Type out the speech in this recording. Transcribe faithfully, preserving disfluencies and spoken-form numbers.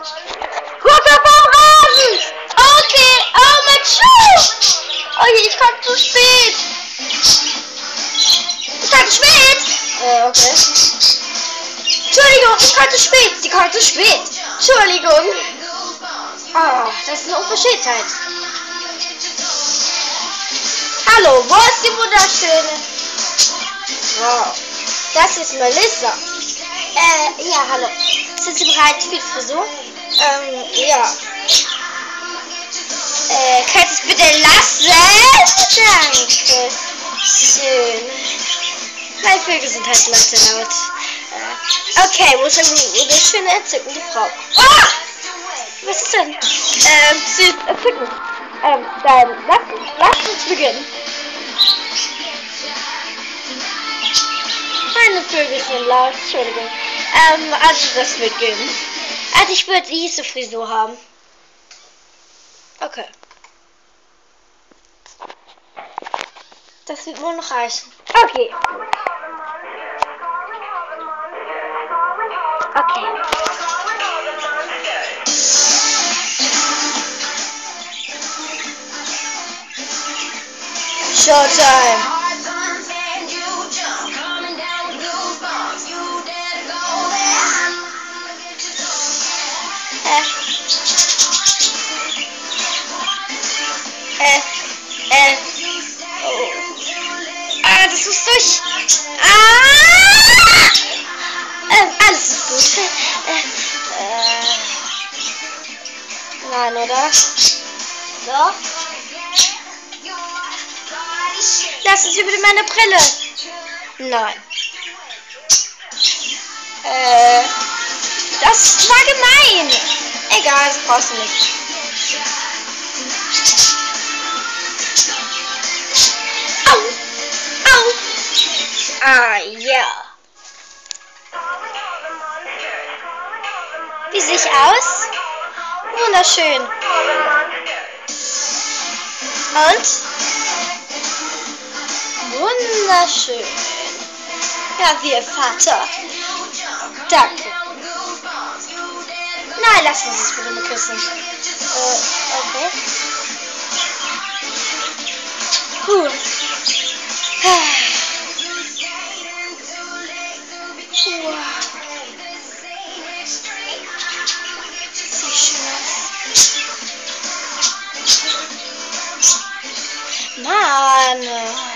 Guck auf den Rasen! Okay, oh mein Schuh! Oh je, ich komme zu spät! Ich komme zu spät! Äh, okay. Entschuldigung, ich komme zu spät! Sie kommt zu spät! Entschuldigung! Oh, das ist eine Unverschämtheit. Hallo, wo ist die wunderschöne? Wow, das ist Melissa. Äh, ja, hallo. Sind Sie bereit für die Frisur? Ähm, ja. Äh, könnt ihr es bitte lassen? Danke. Schön. Meine Vögel sind halt Leute laut. Äh, okay, wo ist denn eine schöne, entzückende Frau? Ah! Was ist denn? Ähm, sie ist entzückend. Ähm, dann lass, lass uns beginnen. Meine Vögel sind laut, Entschuldigung. Ähm, also das wird gehen. Also ich würde diese Frisur haben. Okay. Das wird wohl noch reichen. Okay. Okay. Showtime. Äh. Äh. Äh. Oh. Ah, das ist durch. Ah! Äh, alles ist gut. Äh. Äh. Nein, oder? Doch. Lassen Sie bitte meine Brille. Nein. Äh, das war gemein. Egal, das brauchst du nicht. Au, au. Ah, ja. Wie sehe ich aus? Wunderschön. Und? Wunderschön. Ja, wie Ihr Vater. Danke. Nein, lass uns es bitte mal küssen. Äh, okay. Puh. Puh. Sieht schön aus. Mann.